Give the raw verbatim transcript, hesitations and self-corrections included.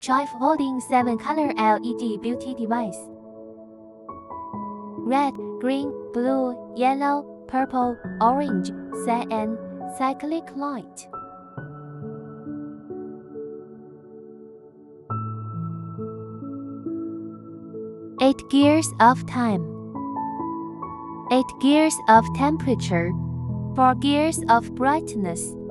Drive holding seven color L E D beauty device. Red, green, blue, yellow, purple, orange, cyan, cyclic light. Eight gears of time. Eight gears of temperature. Four gears of brightness.